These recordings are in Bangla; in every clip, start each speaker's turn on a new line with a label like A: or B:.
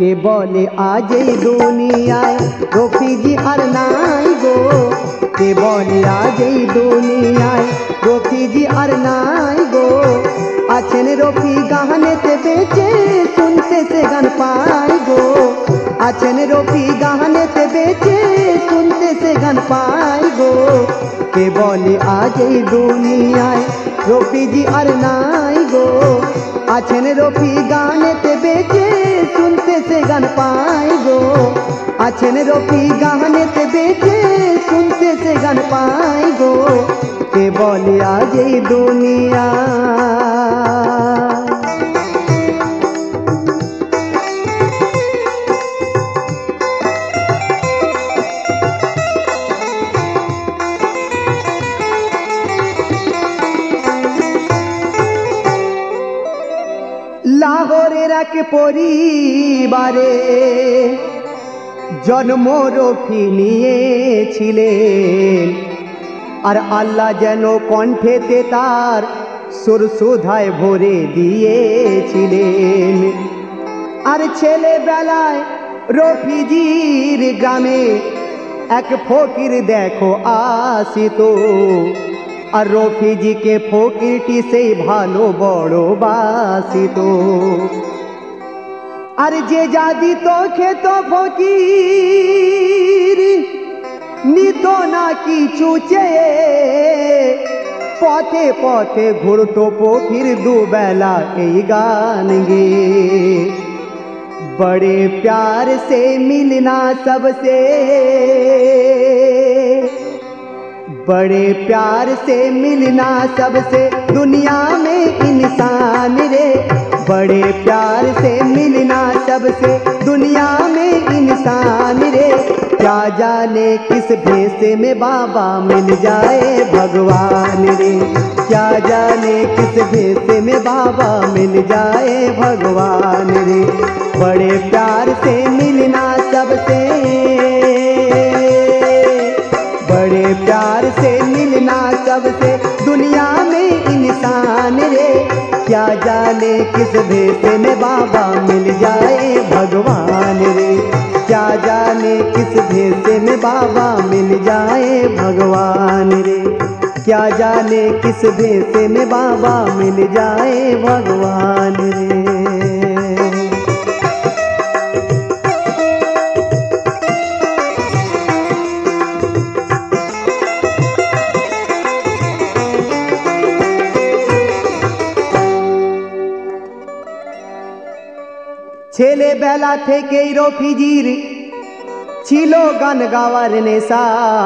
A: কে বলে আজ এই দুনিয়ায় রফিজি আর নাই গো, কে বলে আজ এই দুনিয়ায় রফিজি আর নাই গো। আছেন রফি গানেতে বেঁচে শুনতে সে গান পাই গো, আছেন রফি গানেতে বেঁচে শুনতে সে গান পাই গো। কে বলে আজ এই দুনিয়ায় রফিজি আর নাই গো, আছেন রফি গানেতে বেঁচে শুনতে সে গান পাই গো, আছেন রফি গানেতে বেঁচে শুনতে সে গান পাই গো। কে বলে আজ এই দুনিয়া লাহোরের এক পরিবারে জন্ম রফি নিয়েছিলেন, আর আল্লাহ যেন কণ্ঠেতে তার সুর সুধায় ভরে দিয়েছিলেন। আর ছেলেবেলায় রফিজির গ্রামে এক ফকির দেখো আসিত, আর রফিজিকে ফকিরটি সেই ভালো বড় বাসিত। আর যে যা দিত খেত ফকির, নিত না কিছু চেয়ে, পথে পথে ঘুরতো ফকির দুবেলা এই গান গে। बड़े प्यार से मिलना सबसे, बड़े प्यार से मिलना सबसे दुनिया में इंसान रे, बड़े प्यार से मिलना सबसे दुनिया में इंसान रे। क्या जाने किस भेष में बाबा मिल जाए भगवान रे, क्या जाने किस भेष में बाबा मिल जाए भगवान रे। बड़े प्यार से मिलना सबसे, बड़े प्यार से मिलना सबसे दुनिया में इंसान रे। क्या जाने किस भेष में बाबा मिल जाए भगवान रे, क्या जाने किस भेष में बाबा मिल जाए भगवान रे, क्या जाने किस भेष में बाबा मिल जाए भगवान रे। ছেলেবেলা থেকেই রফিজির ছিল গান গাওয়ার নেশা,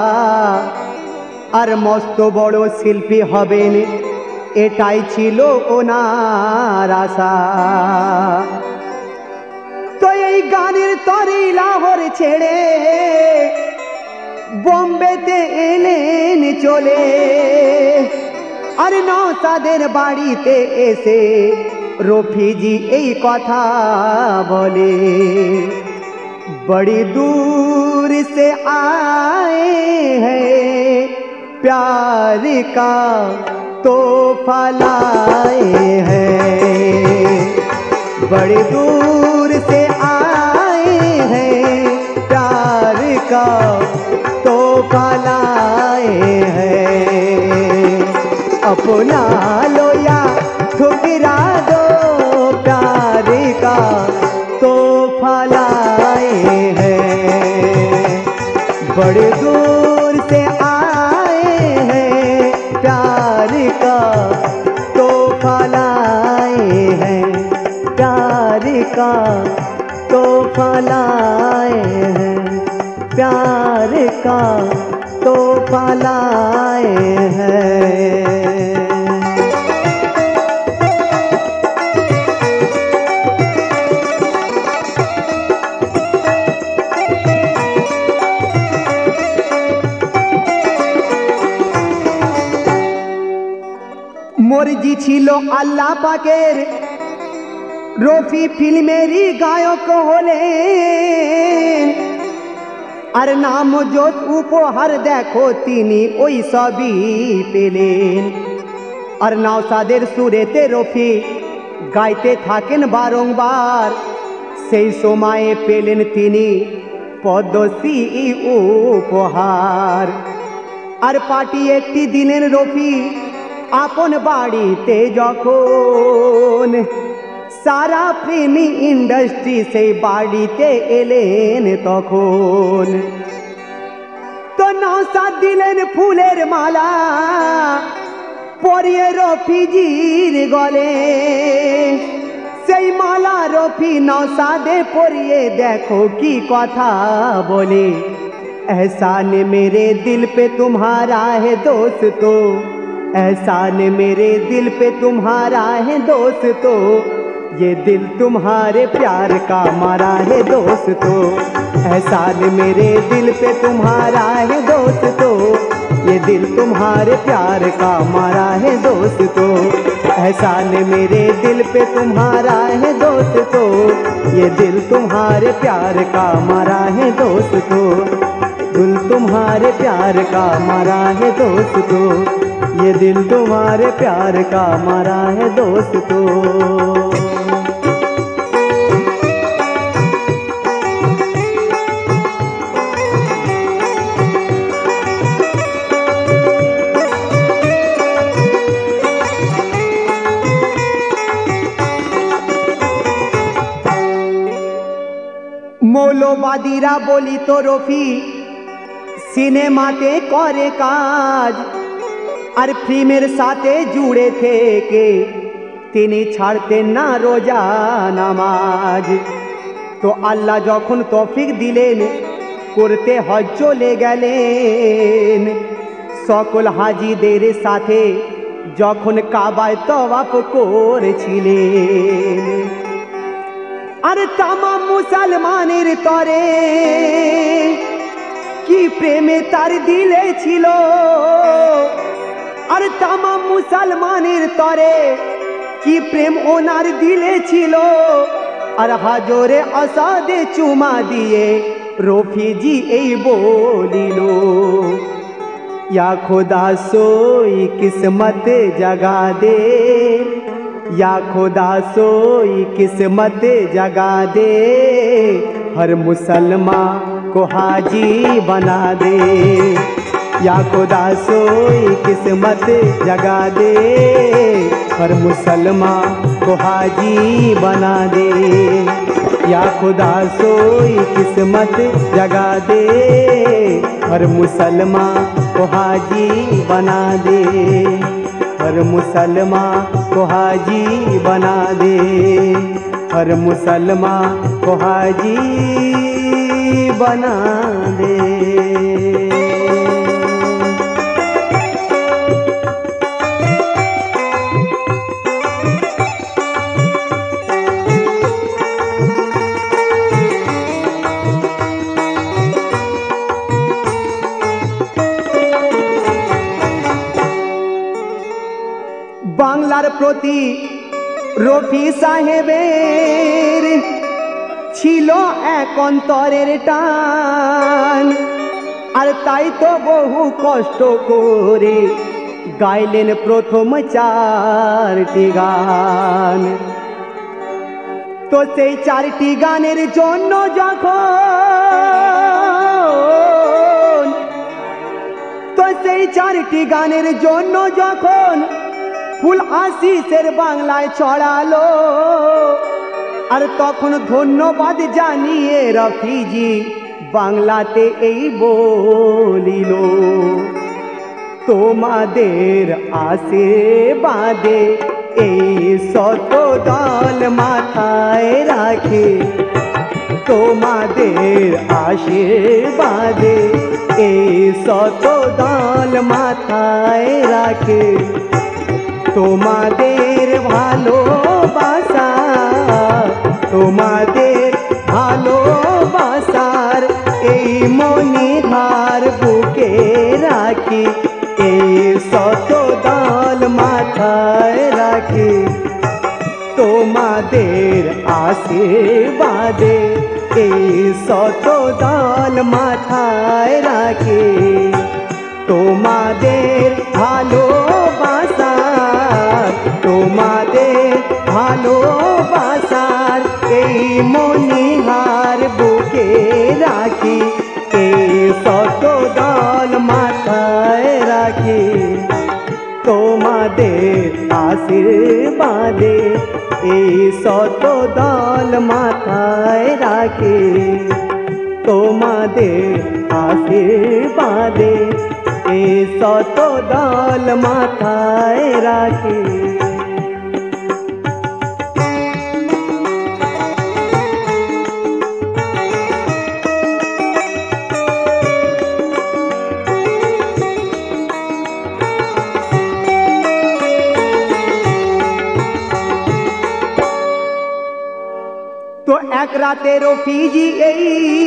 A: আর মস্ত বড় শিল্পী হবেন এটাই ছিল ওনার আশা। তো এই গানের তরে লাহোর ছেড়ে বোম্বেতে এলেন চলে, আর নওশাদের বাড়িতে এসে রফিজি এই কথা বলে। बड़ी दूर से आए हैं प्यार का तोहफा लाए हैं, बड़ी दूर से आए हैं प्यार का तोहफा लाए हैं। अपना लो या ठुकरा दो प्यार का तोहफा लाए हैं, बड़े दूर से आए हैं प्यार का तोहफा लाए हैं, प्यार का तोहफा लाए हैं, प्यार का तोहफा लाए हैं। মর্জি ছিল আল্লাহ পাকের, রফি ফিল্মেরই গায়ক হলেন, আর নাম যত উপহার দেখো তিনি ওই সবই পেলেন। আর নওশাদের সুরেতে রফি গাইতে থাকেন বারংবার সেই সময়ে পেলেন তিনি পদ্মশ্রী উপহার। আর পাঠিয়ে একটি দিনের রফি আপন বাড়িতে যখন, সারা ফিল্মি ইন্ডাস্ট্রি সেই বাড়িতে এলেন তখন। তো নওশাদ দিলেন ফুলের মালা পরিয়ে রফিজির গলে, সেই মালা রফি নওশাদে পরিয়ে দেখো কি কথা বলে। एहसान मेरे दिल पे तुम्हारा है दोस्तों, एहसान मेरे दिल पे तुम्हारा है दोस्तों, ये दिल तुम्हारे प्यार का मरा है दोस्तों। एहसान मेरे दिल पे तुम्हारा है दोस्तों, ये दिल तुम्हारे प्यार का मरा है दोस्तों। एहसान मेरे दिल पे तुम्हारा है दोस्तों, ये दिल तुम्हारे प्यार का मरा है दोस्तों। दिल तुम्हारे प्यार का मरा है दोस्तों, ये दिल तुम्हारे प्यार का मरा है दोस्तों। মৌলবাদীরা বলিত রফি সিনেমাতে করে কাজ, আর ফিল্মের সাথে জুড়ে থেকে তিনি ছাড়তেন না রোজা নামাজ। তো আল্লাহ যখন তৌফিক দিলেন করতে হজ চলে গেলেন, সকল হাজিদের সাথে যখন কাবায় তওয়াফ করেছিলেন। আর তামাম মুসলমানের তরে কি প্রেমে তার দিলে ছিল, আর তামাম মুসলমানের তরে কি প্রেম ওনার দিলে ছিল। আর হাজরে আসাদে চুমা দিয়ে রফিজি এই বলিল, या खुदा सोई किस्मत जगा दे, या खुदा सोई किस्मत जगा दे, हर मुसलमान को हाजी बना दे। या खुदा सोई किस्मत जगा दे, हर मुसलमान को हाजी बना दे। या खुदा सोई किस्मत जगा दे, हर मुसलमान को हाजी बना दे, हर मुसलमान को हाजी बना दे, हर मुसलमान को हाजी बना दे। বাংলার প্রতি রফি সাহেবের ছিল এক অন্তরের টান, আর তাই তো বহু কষ্ট করে গাইলেন প্রথম 4টি গান। তো সেই 4টি গানের জন্য যখন, তো সেই 4টি গানের জন্য যখন ফুল আশিসের বাংলায় ছড়ালো, আর তখন ধন্যবাদ জানিয়ে রফিজি বাংলাতে এই বলিল, তোমাদের আশীর্বাদে এই শত দল মাথায় রাখে, তোমাদের আশীর্বাদে এই শত দল মাথায় রাখে। তোমাদের ভালোবাসা, তোমাদের ভালোবাসার এই মণিহার বুকে রাখি, এই শত দল মাথায় রাখি। তোমাদের আশীর্বাদে এই শত দল মাথায় রাখি। তোমাদের ভালোবাসা, তোমাদের ভালোবাসার এই মনি তোমাদের আশীর্বাদে এই শত দল মাথায় রাখে, তোমাদের আশীর্বাদে এই শত দল মাথায় রাখে। তো এক রাতে রফিজি এই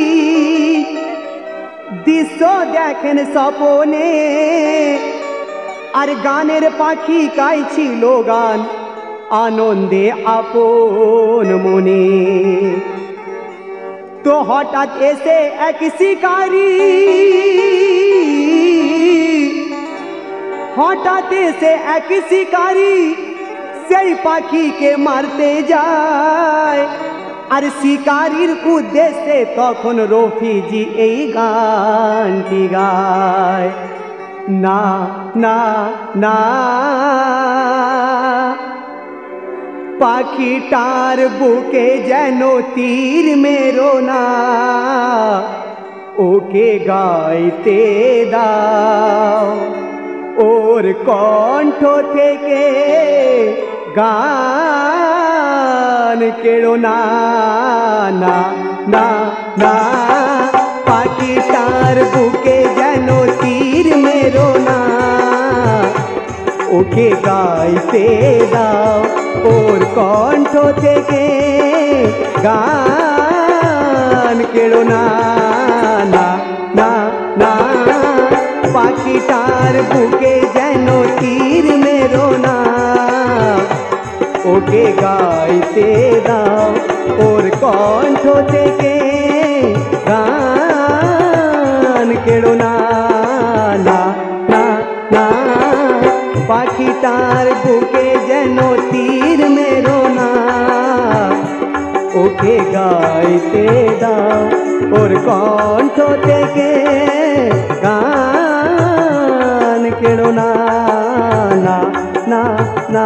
A: দৃশ্য দেখেন স্বপনে, আর গানের পাখি গাইছিল গান আনন্দে আপন মনে। তো হঠাৎ এসে এক শিকারী, হঠাৎ এসে এক শিকারী সেই পাখিকে মারতে যায়। আর শিকারীর উদ্দেশ্যে তখন রফিজি এই গানটি গায়, না না না পাখিটার বুকে যেন তীর মেরো না, ওকে গাইতে দাও ওর কণ্ঠ থেকে গান কেড়ো না, না না না পাখিটার বুকে যেন তীর মেরো না, ওকে গাইতে দাও ওর কণ্ঠ থেকে গান কেড়ো না, না না না পাখিটার বুকে যেন তীর মেরো না, ওকে গাইতে দাও ওর কণ্ঠ থেকে গান কেড়ো না, না না না পাখিটার বুকে যেন তীর মেরো না, ওকে গাইতে দাও ওর কণ্ঠ থেকে গান কেড়ো না, না না না।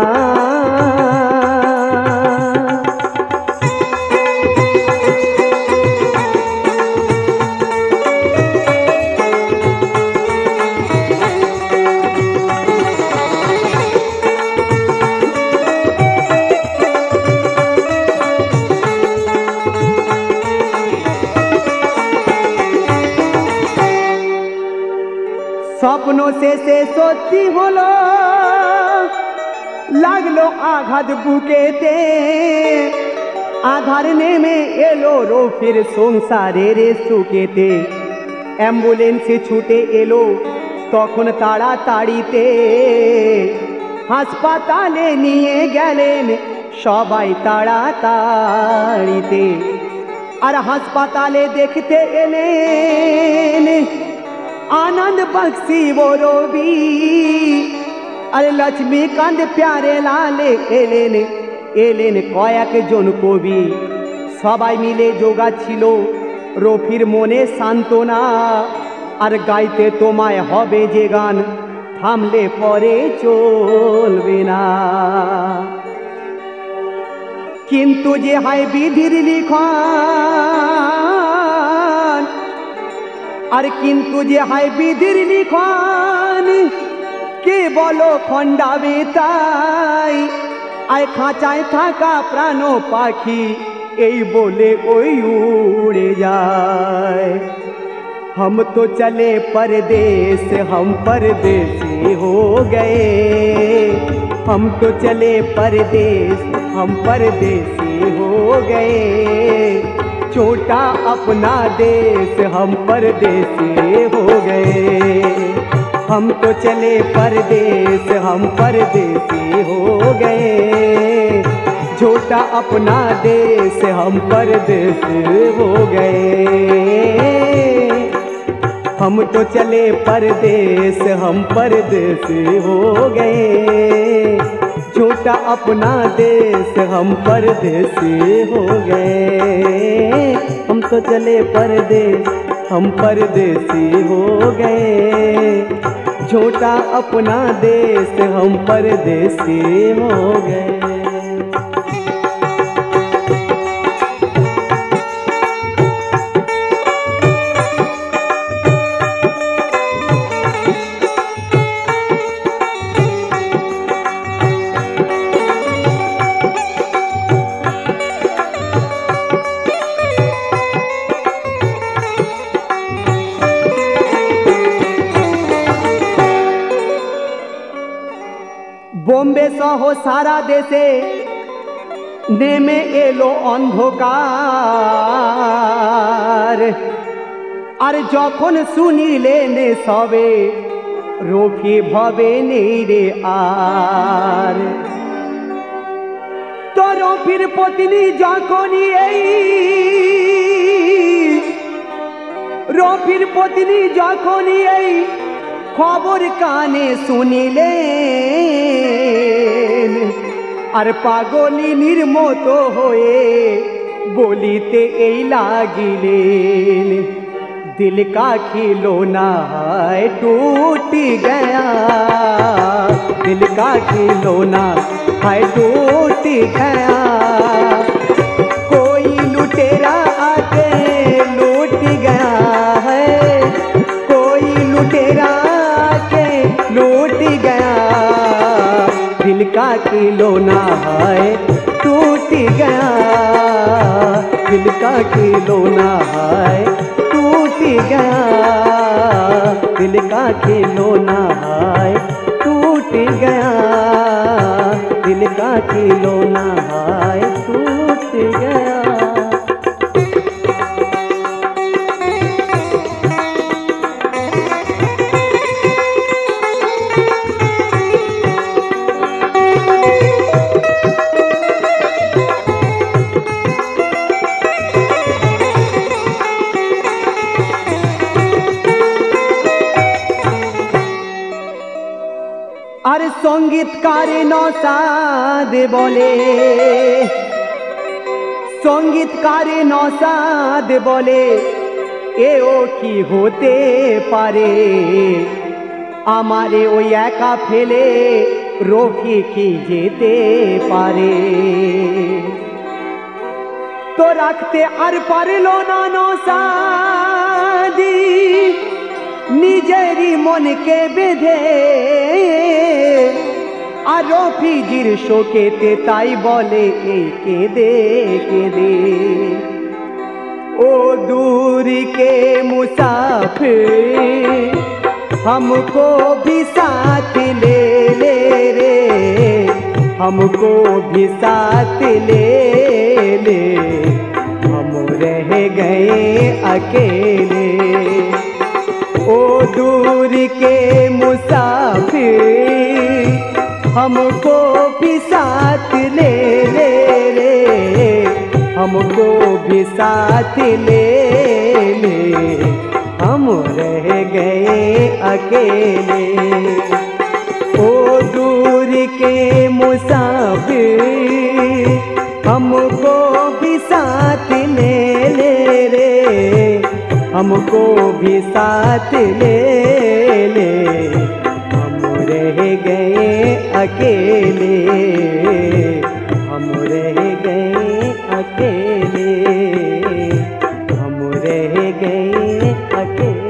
A: স্বপ্ন শেষে সত্যি হলো, লাগলো আঘাত বুকেতে, আধার নেমে এলো রফির সংসারের সুখেতে। অ্যাম্বুলেন্সে ছুটে এলো তখন তাড়াতাড়িতে, হাসপাতালে নিয়ে গেলেন সবাই তাড়াতাড়িতে। আর হাসপাতালে দেখতে এলেন आनंद बख्शी वो रवि, अरे लक्ष्मीकांत प्यारे लाले एलेन एलेन कयेक जन कवि, सबाई मिले जोगाच्छिलो रफिर मने सान्त्वना। और गाइते तोमाय हबे जे गान थामले परे चलबे ना, किन्तु जे हाय विधिर लिखन, আর কিন্তু যে হাই বিধির লিখন কে বলো খণ্ডাবে তাই। আয় খাঁচায় থাকা প্রাণ পাখি এই বলে ওই উড়ে যায়। हम तो चले परदेस हम परदेसी हो गए, हम तो चले परदेस हम परदेसी हो गए। छोटा अपना देश हम परदेसी हो गए, हम तो चले परदेस हम परदेसी हो गए। छोटा अपना देश हम परदेसी हो गए, हम तो चले परदेस हम परदेसी हो गए। छोटा अपना देश हम परदेसी हो गए, हम तो चले परदेस हम परदेसी हो गए। छोटा अपना देश हम परदेसी हो गए। বোম্বে সহ সারা দেশে নেমে এলো অন্ধকার, আর যখন শুনিলেন সবে রফি ভবে নেই রে আর। তো রফির পত্নী যখনই এই খবর কানে শুনিলেন, আর পাগলিনীর মতো হয়ে বলিতে এই লাগিলেন, दिल का खिलौना है टूट गया, दिल का खिलौना है टूट गया। कोई लुटेरा आके लूट गया है, कोई लुटेरा आके लूट गया, दिल का खिलौना है टूट गया, दिल का खिलौना है टूट गया, दिल का खिलौना है टूट गया, दिल का खिलौना है टूट गया। আর সঙ্গীতকার নসাদ বলে, সঙ্গীতকার নসাদ বলে এও কি হতে পারে, আমারে ওই একা ফেলে রফি কি যেতে পারে। তো রাখতে আর পারল না নসাদি নিজেরই মনকে বেঁধে, আর রফিজির শোকেতে তাই বলে এই কেঁদে কেঁদে। ओ दूर के मुसाफिर हमको भी साथ ले ले रे, हमको भी साथ ले ले, हम रह गए अकेले। ओ दूर के मुसाफिर हमको भी साथ ले ले रे, हमको भी साथ ले ले, हम रह गए अकेले। ओ दूर के मुसाफिर हमको भी साथ ले ले रे, हमको भी साथ ले ले, हम रह गए अकेले, हम रह गए अकेले, हम रह गए अकेले।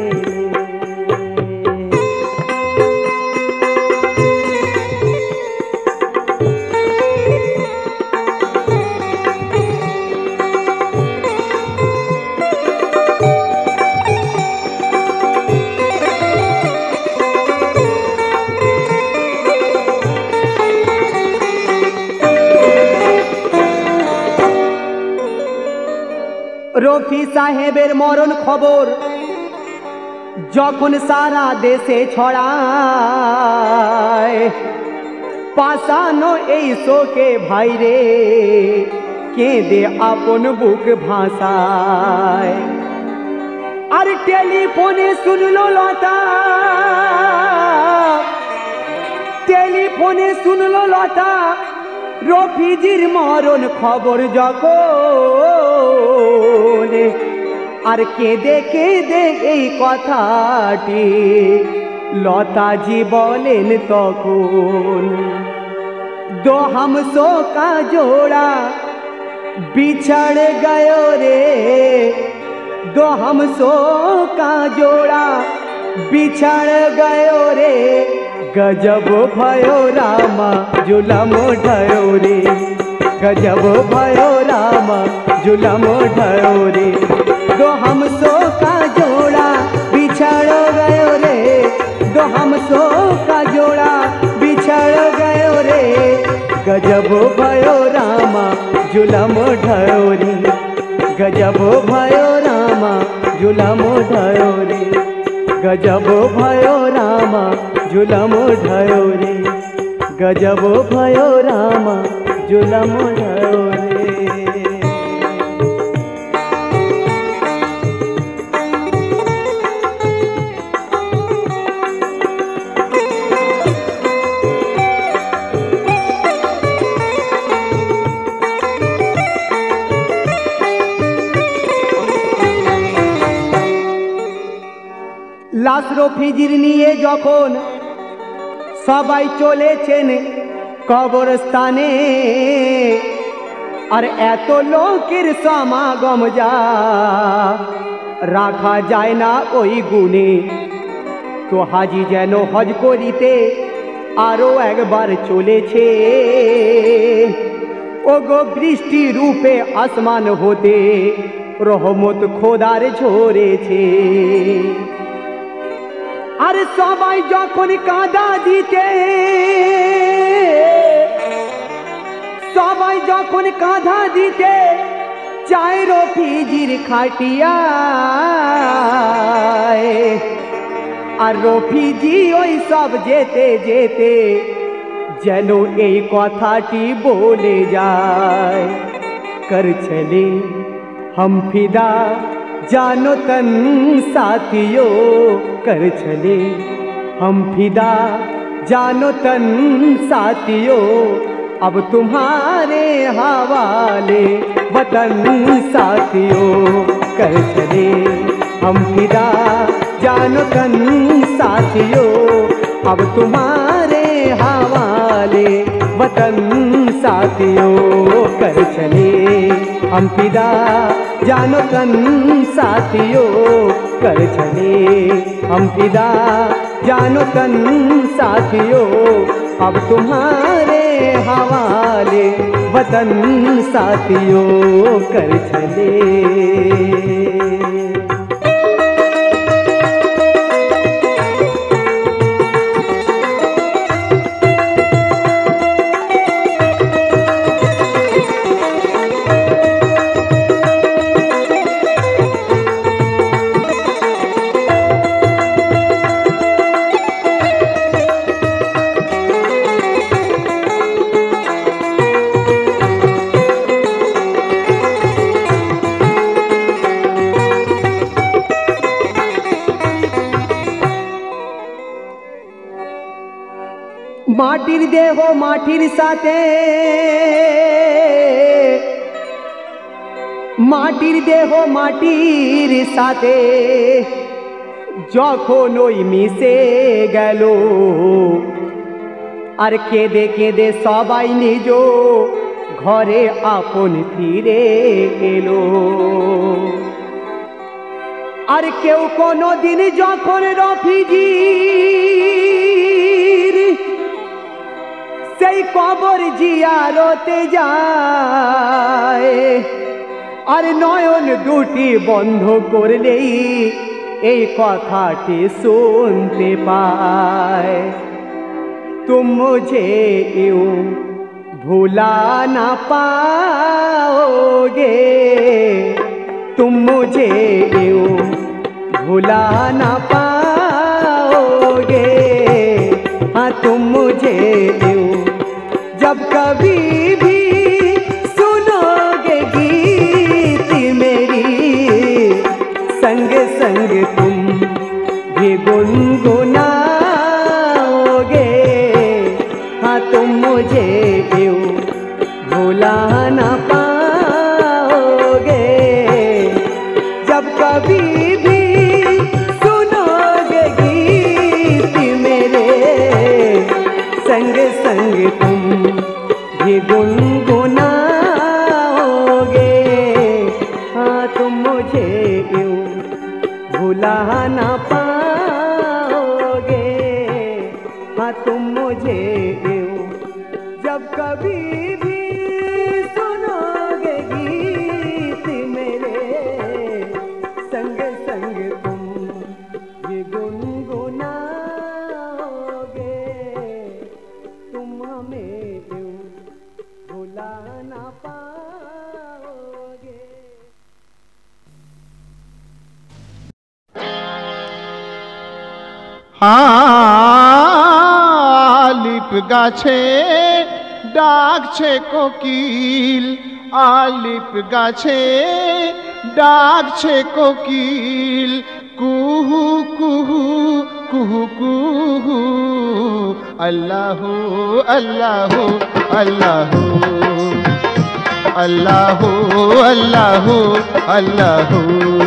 A: রফি সাহেবের মরণ খবর যখন সারা দেশে ছড়ায়, পাশানো এই শোকে ভাইরে কেঁদে আপন বুক ভাসায়। আর টেলিফোনে শুনলো লতা, টেলিফোনে শুনলো লতা রফিজির মরণ খবর যখন, আর কেঁদে কেঁদে এই কথাটি লতাজি বলেন তখন, दो हमसो का जोड़ा बिछड़ गयो रे, दो हमसो का जोड़ा बिछड़ गयो रे, गजब भयो रामा जुलम ढयो रे, गजब भयो रामा जुलम ढयो रे, दो हमसो का जोड़ा बिछड़ गयो रे, दो हमसो का जोड़ा बिछड़ गयो रे, गजब भयो रामा जुलम ढयो रे, गजब भयो रामा जुलम ढयो रे, गजब भयो रामा जुलम ढयो रे, गजब भयो रामा जुलम ढयो रे। লাশ রফিজির নিয়ে যখন সবাই চলেছেন কবরস্থানে, আর এত লোকের সমাগম যা রাখা যায় না ওই গুণে, তো হাজি যেন হজ করিতে আরো একবার চলেছে, ওগো বৃষ্টি রূপে আসমান হতে রহমত খোদার ঝরেছে। আর সবাই যখন কাঁদা দিতে, সবাই যখন কাঁধা দিতে চায় রফিজির খাটিয়ায়, আর রফিজি ওই সব যেতে যেতে যেন এই কথাটি বলে যায়, कर चले हम फिदा जानो तन साथियों, कर चले हम फिदा जानो तन साथियों, अब तुम्हारे हवाले वतन साथियों, कर चले हम फिदा जानो तन साथियों, अब तुम्हारे हवाले वतन साथियों, कर चले हम फिदा जानो तन साथियों, कर चले हम फिदा जानो तन साथियों, अब तुम्हारे हवाले वतन साथियों, कर चले। মাটির দেহ মাটির সাথে, মাটির দেহ মাটির সাথে যখন ওই মিশে গেল, আর কেঁদে কেঁদে সবাই নিজ ঘরে আপন ফিরে এলো। আর কেউ কোনো দিন যখন রফিজির সেই কবর জিয়ারতে যায়, আর নয়ন দুটি বন্ধ করলেই এই কথাটি শুনতে পায়, तुम मुझे यूं भुला ना पाओगे, तुम मुझे यूं भुला ना पाओगे, हाँ तुम मुझे यूं जब कभी भी सुनोगे गीत मेरी, संग संग तुम भी गुनगुनाओगे, हाँ तुम मुझे यूं भुला ना पाओगे, जब कभी भी सुनोगे गीत भी गुनगुनाओगे। हाँ तुम मुझे यूं भुला ना पाओगे। हाँ तुम मुझे यूं जब कभी भी सुनोगे गीत मेरे, संग संग तुम ये गुनगुनाओगे। तुम हमें यूं भुला ना पाओगे।
B: আলিপ গাছে ডাকছে কোকিল, আলিপ গাছে ডাকছে কোকিল, কুহু কুহু কুহু কুহু। আল্লাহু আল্লাহু আল্লাহু আল্লাহু আল্লাহু আল্লাহু।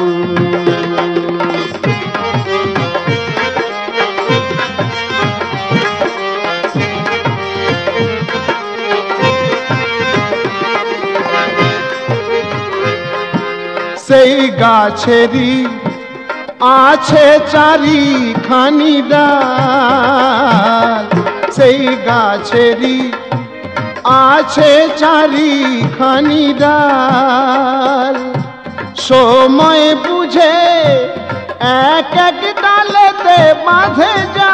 B: সেই গাছেরই আছে চারিখানি ডাল, সেই গাছেরই আছে চারিখানি ডাল। সময় বুঝে এক এক ডালেতে বাঁধে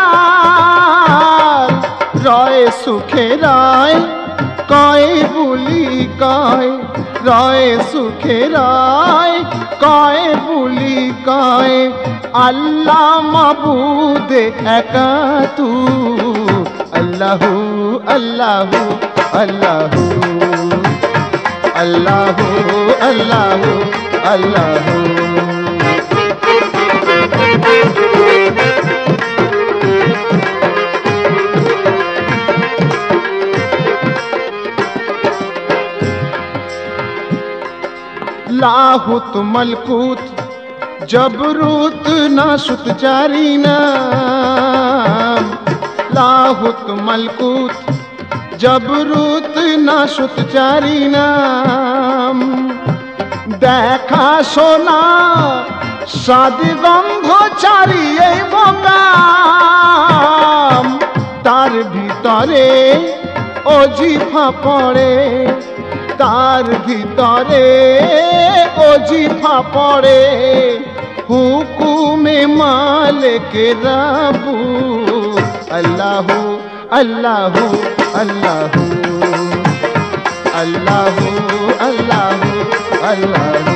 B: জাল। রয় সুখে রয় কয় বুলি কয়, রয় সুখে রয় কয় বুলি কয়। আল্লাহ মাবুদ একা তু, আল্লাহু আল্লাহু আল্লাহু আল্লাহু আল্লাহু আল্লাহু। लाहुत मलकूत जबरूत नाशुत चारी नाम, लाहुत मलकूत जबरूत नाशुत चारी नाम। দেখা শোনা স্বাদ গন্ধ চারি এই মোকাম, তার ভিতরে অজিফা পড়ে, তার ভিতরে অজিফা পড়ে। হুকুমে মালিক রাবু, আল্লাহু আল্লাহু আল্লাহু আল্লাহু আল্লাহু আল্লাহু।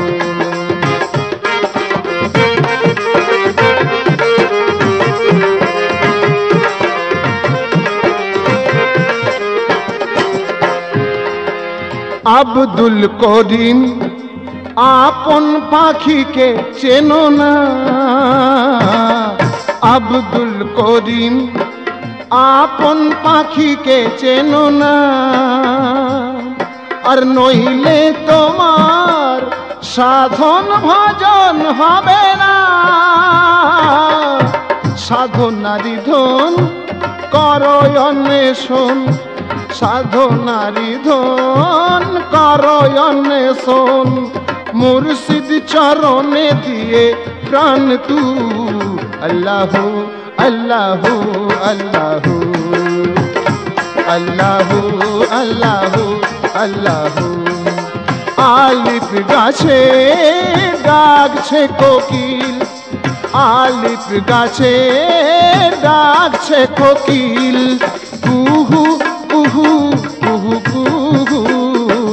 B: আব্দুল করিম আপন পাখিকে চেনো না, আব্দুল করিম আপন পাখিকে চেনো না। আর নইলে তোমার সাধন ভজন হবে না। সাধনারি ধন করো অন্বেষণ, সাধনারি ধন করো অন্বেষণ। মুর্শিদ চরণে দিয়ে প্রাণ তু, আল্লাহু আল্লাহু আল্লাহু আল্লাহু আল্লাহু আল্লাহু। আলিফ গাছে ডাকছে কোকিল, আলিফ গাছে ডাকছে কোকিল, কুহু কুহু কুহু কুহু।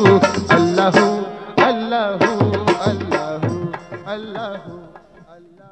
B: আল্লাহু আল্লাহু আল্লাহু আল্লাহু।